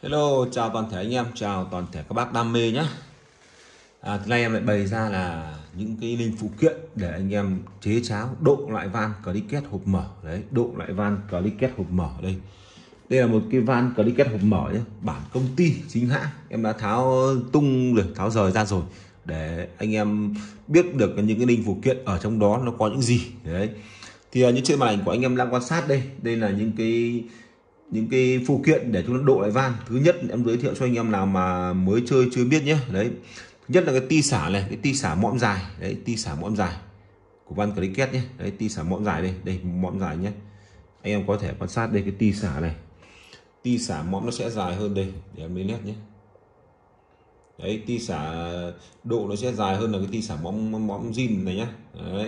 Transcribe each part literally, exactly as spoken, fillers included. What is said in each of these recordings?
Hello, chào toàn thể anh em, chào toàn thể các bác đam mê nhé. À, hôm nay em lại bày ra là những cái linh phụ kiện để anh em chế cháo độ lại van cricket hộp mở đấy, độ lại van cricket hộp mở đây. Đây là một cái van cricket hộp mở nhé, bản công ty chính hãng. Em đã tháo tung rồi, tháo rời ra rồi để anh em biết được những cái linh phụ kiện ở trong đó nó có những gì đấy. Thì như trên màn ảnh của anh em đang quan sát đây, đây là những cái những cái phụ kiện để chúng nó độ lại van. Thứ nhất em giới thiệu cho anh em nào mà mới chơi chưa biết nhé. Đấy, thứ nhất là cái ti xả này, cái ti xả mõm dài đấy, ti xả mõm dài của van cricket nhé. Đấy, ti xả mõm dài đây, đây mõm dài nhé, anh em có thể quan sát đây, cái ti xả này, ti xả mõm nó sẽ dài hơn đây để em lấy nét nhé. Đấy, ti xả độ nó sẽ dài hơn là cái ti xả mõm mõm zin này nhé. Đấy,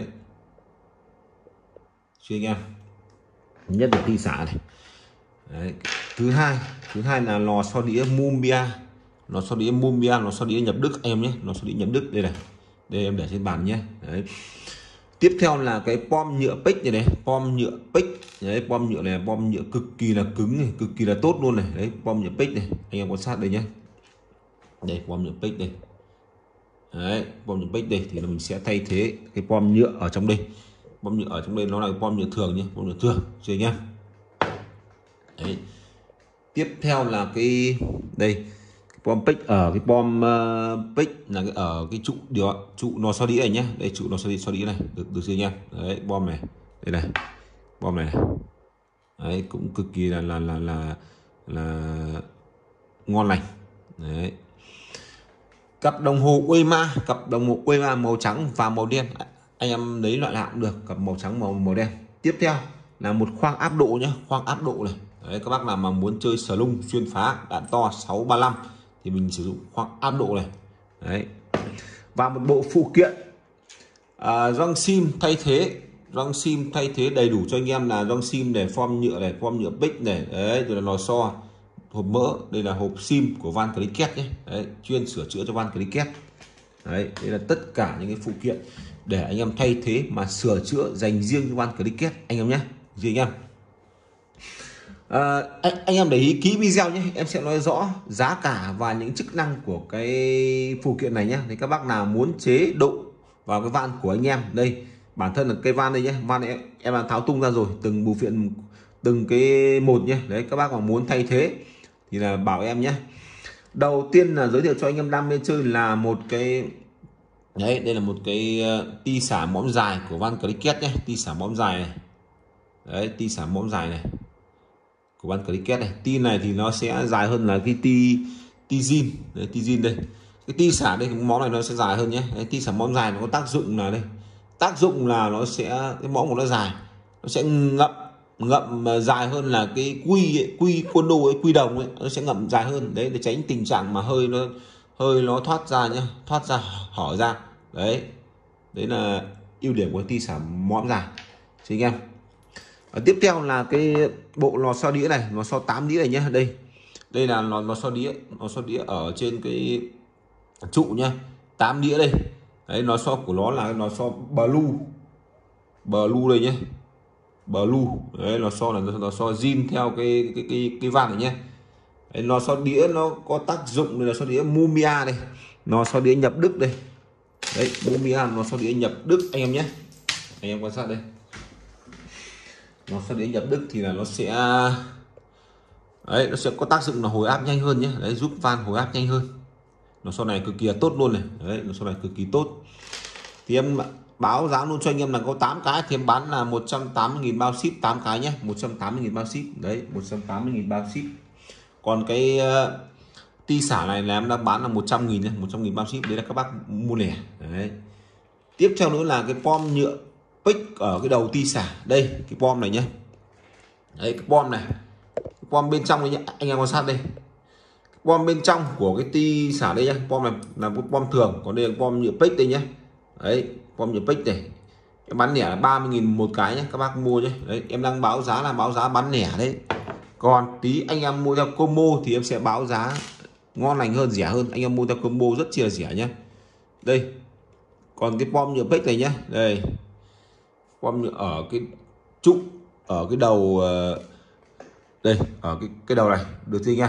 chưa anh em, nhất là ti xả này. Đấy. Thứ hai, thứ hai là lò xo đĩa Mumia, lò xo đĩa Mumia, lò xo đĩa nhập Đức anh em nhé, lò xo đĩa nhập Đức đây này, đây em để trên bàn nhé. Đấy. Tiếp theo là cái pom nhựa pick này, này pom nhựa pick, đấy, pom nhựa này, pom nhựa cực kỳ là cứng này, cực kỳ là tốt luôn này, đấy, pom nhựa pick này, anh em quan sát đây nhé, đây pom nhựa pick đây, đấy, pom nhựa pick đây thì là mình sẽ thay thế cái pom nhựa ở trong đây, pom nhựa ở trong đây nó là cái pom nhựa thường nhé, pom nhựa thường, chưa nhé. Đấy. Tiếp theo là cái đây cái pom pick, ở cái pom uh, pick là cái ở cái trụ điều trụ nó so đĩa này nhé, đây trụ nó so đĩa, so đĩa này được được chưa nha. Đấy, bom này, đây này, bom này, này. Đấy, cũng cực kỳ là là là là là ngon lành. Đấy, cặp đồng hồ Weima, cặp đồng hồ Weima màu trắng và màu đen, anh em lấy loại nào cũng được, cặp màu trắng màu màu đen. Tiếp theo là một khoang áp độ nhé, khoang áp độ này. Đấy, các bác nào mà muốn chơi sờ lung xuyên phá đạn to sáu ba lăm thì mình sử dụng khoang áp độ này. Đấy, và một bộ phụ kiện à, gioăng sim thay thế, gioăng sim thay thế đầy đủ cho anh em là gioăng sim để form nhựa này, form nhựa pick này, đấy, rồi là lò xo, hộp mỡ, đây là hộp sim của van cricket nhé, đấy, chuyên sửa chữa cho van cricket. Đấy, đây là tất cả những cái phụ kiện để anh em thay thế mà sửa chữa dành riêng cho van cricket anh em nhé, gì anh em. À, anh, anh em để ý kỹ video nhé, em sẽ nói rõ giá cả và những chức năng của cái phụ kiện này nhé. Thì các bác nào muốn chế độ vào cái van của anh em, đây bản thân là cây van đây nhé, van này em, em đã tháo tung ra rồi, từng bộ phận từng cái một nhé. Đấy, các bác mà muốn thay thế thì là bảo em nhé. Đầu tiên là giới thiệu cho anh em đam mê chơi là một cái, đấy, đây là một cái ti xả mõm dài của van cricket nhé, ti xả mõm dài này, đấy, ti xả mõm dài này của van cricket này. Ti này thì nó sẽ dài hơn là cái ti ti zin, đấy, ti zin đây, cái ti xả đây, cái món này nó sẽ dài hơn nhé. Đấy, ti xả mõm dài nó có tác dụng là đây, tác dụng là nó sẽ, cái mõm của nó dài, nó sẽ ngậm ngậm dài hơn là cái quy ấy, quy quân đô ấy, quy đồng ấy, nó sẽ ngậm dài hơn đấy, để tránh tình trạng mà hơi nó hơi nó thoát ra nhá, thoát ra hở ra. Đấy, đấy là ưu điểm của ti xả mõm dài chị anh em. Ở tiếp theo là cái bộ lò xo đĩa này, lò xo tám đĩa này nhé. Đây, đây là lò lò xo đĩa, lò xo đĩa ở trên cái trụ nhá, tám đĩa đây. Đấy, lò xo của nó là lò xo blue, blue đây nhé, blue. Đấy, lò xo là lò xo zin theo cái cái cái cái van này nhé. Đấy, lò xo đĩa nó có tác dụng, đây là xo đĩa Mumia đây, lò xo đĩa nhập Đức đây. Đấy, Mumia lò xo đĩa nhập Đức anh em nhé, anh em quan sát đây. Nó sẽ đến nhập Đức thì là nó sẽ, đấy, nó sẽ có tác dụng là hồi áp nhanh hơn nhé, đấy, giúp van hồi áp nhanh hơn. Nó sau này cực kỳ là tốt luôn này, đấy, nó sau này cực kỳ tốt. Thì em báo giá luôn cho anh em là có tám cái thì em bán là một trăm tám mươi nghìn bao ship, tám cái nhé, một trăm tám mươi nghìn bao ship, đấy, một trăm tám mươi nghìn bao ship. Còn cái uh, ti xả này là em đã bán là một trăm nghìn nhé, một trăm nghìn bao ship, đấy là các bác mua lẻ. Đấy, tiếp theo nữa là cái pom nhựa pick ở cái đầu ti xả đây, cái pom này nhé, đấy, cái pom này, cái pom bên trong đấy nhé, anh em quan sát đây, cái pom bên trong của cái ti xả đây nhé, pom này là một pom thường, còn đây là pom nhựa pick đây nhé. Đấy, pom nhựa pick này em bán lẻ là ba mươi nghìn một cái nhé, các bác mua nhé. Đấy, em đang báo giá là báo giá bán lẻ đấy, còn tí anh em mua theo combo thì em sẽ báo giá ngon lành hơn, rẻ hơn. Anh em mua theo combo rất chi là rẻ nhé. Đây, còn cái pom nhựa pick này nhé, đây pom nhựa ở cái trụ, ở cái đầu đây, ở cái cái đầu này, được chưa anh em.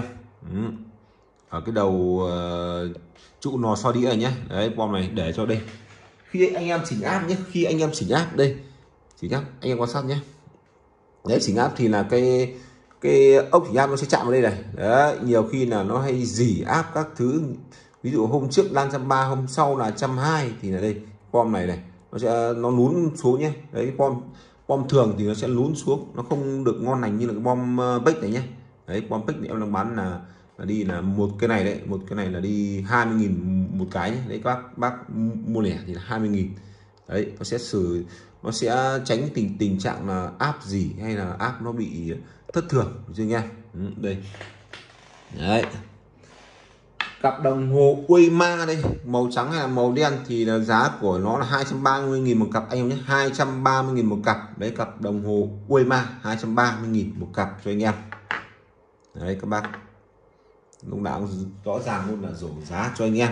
Ừ. Ở cái đầu uh, trụ nò so đĩa này nhé. Đấy, bom này để cho đây. Khi anh em chỉnh áp nhé, khi anh em chỉnh áp đây, chỉnh áp anh em quan sát nhé. Đấy, chỉnh áp thì là cái cái ốc chỉnh áp nó sẽ chạm vào đây này. Đấy, nhiều khi là nó hay dỉ áp các thứ, ví dụ hôm trước đang trăm ba, hôm sau là trăm hai thì là đây bom này này nó sẽ nó lún xuống nhé. Đấy, bom bom thường thì nó sẽ lún xuống, nó không được ngon lành như là cái bom bếch này nhé. Đấy, bom bếch này em đang bán là là đi là một cái này đấy, một cái này là đi hai mươi nghìn một cái nhé. Đấy, các bác, bác mua lẻ thì là hai mươi nghìn. Đấy, nó sẽ xử nó sẽ tránh tình tình trạng là áp gì hay là áp nó bị thất thường chưa nha. Ừ, đây đấy, cặp đồng hồ Weima đây, màu trắng hay là màu đen thì là giá của nó là hai trăm ba mươi nghìn một cặp anh em nhé, hai trăm ba mươi nghìn một cặp. Đấy, cặp đồng hồ Weima hai trăm ba mươi nghìn một cặp cho anh em. Đấy các bác, lúc nào rõ ràng luôn là rổ giá cho anh em.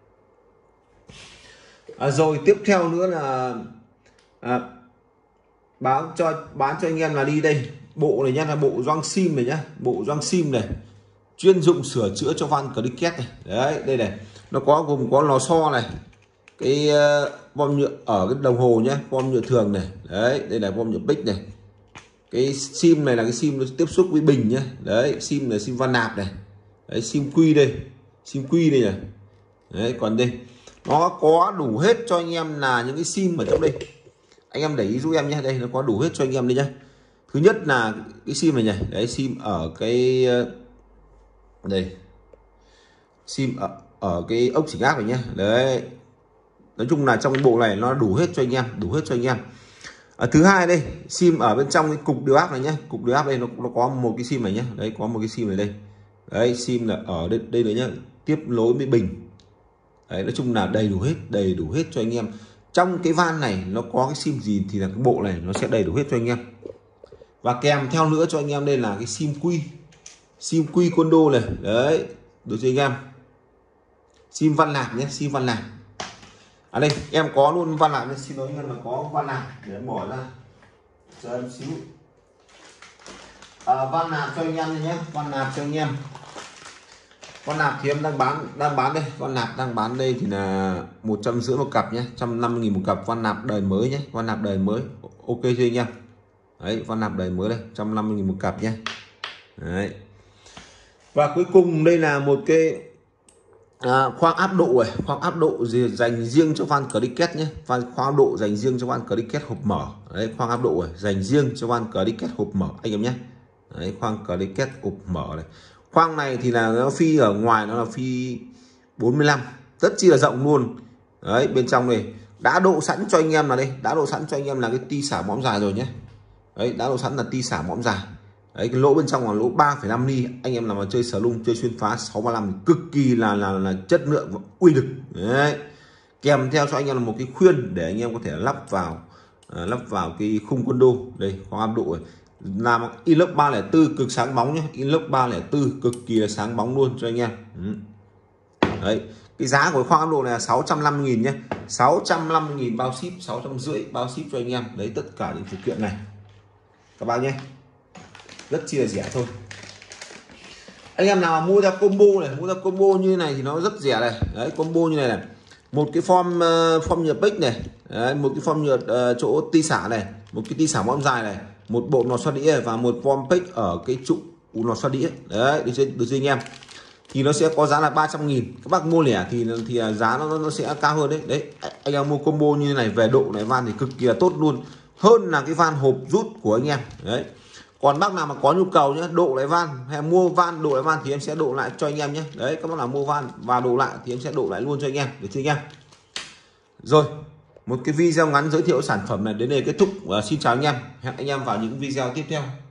À, rồi tiếp theo nữa là à, báo cho bán cho anh em là đi đây bộ này nhá, là bộ gioăng sim này nhá, bộ gioăng sim này chuyên dụng sửa chữa cho van cricket này. Đấy, đây này, nó có gồm có lò xo này, cái uh, bom nhựa ở cái đồng hồ nhé, bom nhựa thường này. Đấy, đây là bom nhựa bích này. Cái sim này là cái sim nó tiếp xúc với bình nhé. Đấy, sim là sim van nạp này. Đấy, sim quy đây, sim quy đây này. Đấy, còn đây nó có đủ hết cho anh em là những cái sim ở trong đây. Anh em để ý giúp em nhé, đây nó có đủ hết cho anh em đây nhá. Thứ nhất là cái sim này này, đấy, sim ở cái đây, sim ở, ở cái ốc chỉnh áp này nhé. Đấy, nói chung là trong cái bộ này nó đủ hết cho anh em, đủ hết cho anh em. À, thứ hai đây, sim ở bên trong cái cục điều áp này nhé, cục điều áp đây nó, nó có một cái sim này nhé. Đấy, có một cái sim này đây. Đấy, sim là ở đây đây nữa nhá, tiếp nối với bình. Đấy, nói chung là đầy đủ hết, đầy đủ hết cho anh em. Trong cái van này nó có cái sim gì thì là cái bộ này nó sẽ đầy đủ hết cho anh em. Và kèm theo nữa cho anh em đây là cái sim quy, sim quy condo này. Đấy, được cho anh em. Sim van nạp nhé, sim van nạp. À đây, em có luôn van nạp, xin lỗi anh em là có van nạp để em bỏ ra cho em xíu. À, van nạp cho anh em nhé, van nạp cho anh em. Con nạp thì em đang bán đang bán đây, con nạp đang bán đây thì là một trăm rưỡi một cặp nhé, một trăm năm mươi nghìn một cặp, con nạp đời mới nhé, con nạp đời mới ok cho anh em. Đấy, con nạp đời mới đây, một trăm năm mươi nghìn một cặp nhé. Đấy. Và cuối cùng đây là một cái à, khoang áp độ này, khoang áp độ gì dành riêng cho van cricket nhé, van khoang áp độ dành riêng cho van cricket hộp mở. Đấy, khoang áp độ này dành riêng cho van cricket hộp mở anh em nhé. Đấy, khoang cricket hộp mở này. Khoang này thì là nó phi ở ngoài nó là phi bốn mươi lăm, rất chi là rộng luôn. Đấy, bên trong này đã độ sẵn cho anh em là đây, đã độ sẵn cho anh em là cái ti xả mõm dài rồi nhé. Đấy, đã độ sẵn là ti xả mõm dài. Đấy, cái lỗ bên trong là lỗ ba phẩy năm ly. Anh em nào mà chơi sở lung, chơi xuyên phá sáu ba lăm cực kỳ là là là chất lượng và uy lực. Đấy. Kèm theo cho anh em là một cái khuyên để anh em có thể lắp vào à, lắp vào cái khung condo. Đây, khoang áp độ này làm inox ba không bốn cực sáng bóng nhé, inox ba không bốn cực kỳ là sáng bóng luôn cho anh em. Ừ. Đấy, cái giá của khoang áp độ này là sáu trăm năm mươi nghìn nhé, sáu trăm năm mươi nghìn bao ship, sáu trăm rưỡi bao ship cho anh em. Đấy, tất cả những phụ kiện này các bác nhé, rất chi là rẻ thôi. Anh em nào mua ra combo này, mua ra combo như này thì nó rất rẻ này. Đấy, combo như này này, một cái form uh, form nhựa bích này. Đấy, một cái form nhựa uh, chỗ ti xả này, một cái ti xả mõm dài này, một bộ nò xoa đĩa và một form pick ở cái trụ nò xoa đĩa. Đấy, được chưa, được chưa anh em? Thì nó sẽ có giá là ba trăm nghìn. Các bác mua lẻ thì thì giá nó nó sẽ cao hơn đấy. Đấy, anh em mua combo như này về độ này van thì cực kỳ là tốt luôn, hơn là cái van hộp rút của anh em. Đấy. Còn bác nào mà có nhu cầu nhé, độ lại van hay mua van độ lại van thì em sẽ độ lại cho anh em nhé. Đấy, các bác nào mua van và độ lại thì em sẽ độ lại luôn cho anh em, được chưa anh em? Rồi, một cái video ngắn giới thiệu sản phẩm này đến đây kết thúc. Và xin chào anh em, hẹn anh em vào những video tiếp theo.